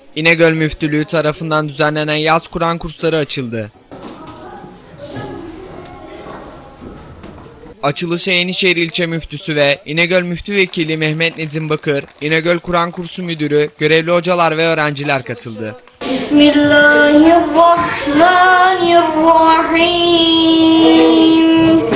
İnegöl Müftülüğü tarafından düzenlenen yaz Kur'an kursları açıldı. Açılışa Yenişehir İlçe Müftüsü ve İnegöl Müftü Vekili Mehmet Nezim Bakır, İnegöl Kur'an Kursu Müdürü, görevli hocalar ve öğrenciler katıldı. Bismillahirrahmanirrahim.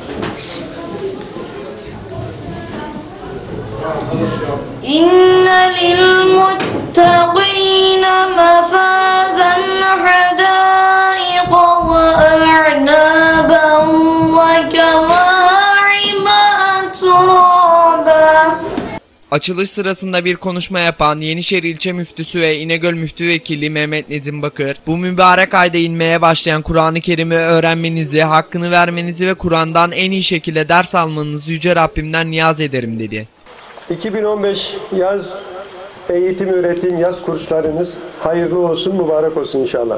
İnne lil muttaqîne mefâzen hadâiqa ve a'nâben ve kevâ'ibe atrâba. Açılış sırasında bir konuşma yapan Yenişehir İlçe Müftüsü ve İnegöl Müftü Vekili Mehmet Nezim Bakır, bu mübarek ayda inmeye başlayan Kur'an-ı Kerim'i öğrenmenizi, hakkını vermenizi ve Kur'an'dan en iyi şekilde ders almanızı Yüce Rabbimden niyaz ederim dedi. 2015 yaz eğitim öğretim yaz kurslarınız hayırlı olsun, mübarek olsun inşallah.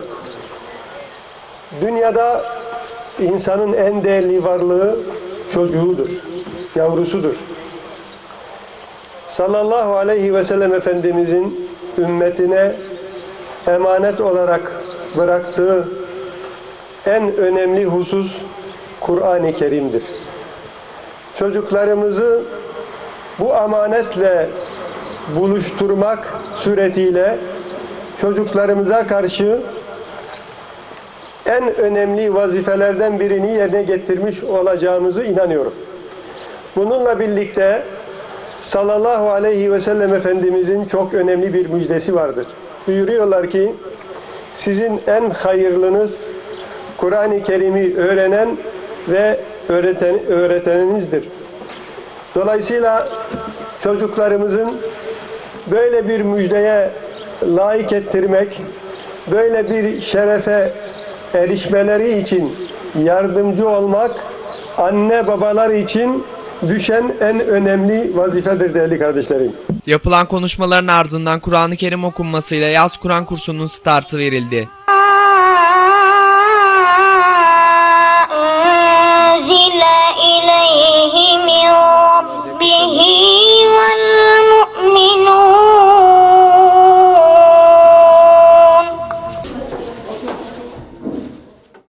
Dünyada insanın en değerli varlığı çocuğudur, yavrusudur. Sallallahu aleyhi ve sellem Efendimizin ümmetine emanet olarak bıraktığı en önemli husus Kur'an-ı Kerim'dir. Çocuklarımızı bu amanetle buluşturmak suretiyle çocuklarımıza karşı en önemli vazifelerden birini yerine getirmiş olacağımızı inanıyorum. Bununla birlikte sallallahu aleyhi ve sellem Efendimizin çok önemli bir müjdesi vardır. Buyuruyorlar ki, sizin en hayırlınız Kur'an-ı Kerim'i öğrenen ve öğreteninizdir. Dolayısıyla çocuklarımızın böyle bir müjdeye layık ettirmek, böyle bir şerefe erişmeleri için yardımcı olmak, anne babalar için düşen en önemli vazifedir değerli kardeşlerim. Yapılan konuşmaların ardından Kur'an-ı Kerim okunmasıyla yaz Kur'an kursunun startı verildi.